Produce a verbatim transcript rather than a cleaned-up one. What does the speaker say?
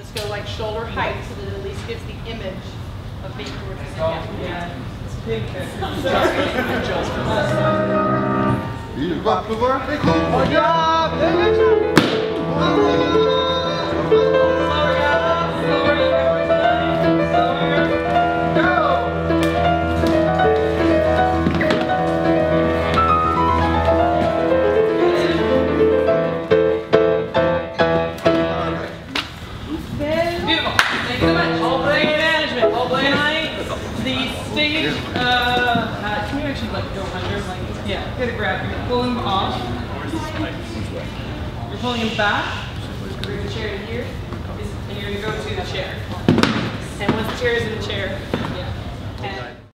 Let's go like shoulder height so that it at least gives the image of being gorgeous. Yeah. It's big. Il va pouvoir regarder. Uh, uh, can you actually like go under? Like, yeah, get a grab. You're pulling him off. You're pulling him back. Bring the chair in here, and you're gonna go to the chair. And once the chair is in the chair, yeah. And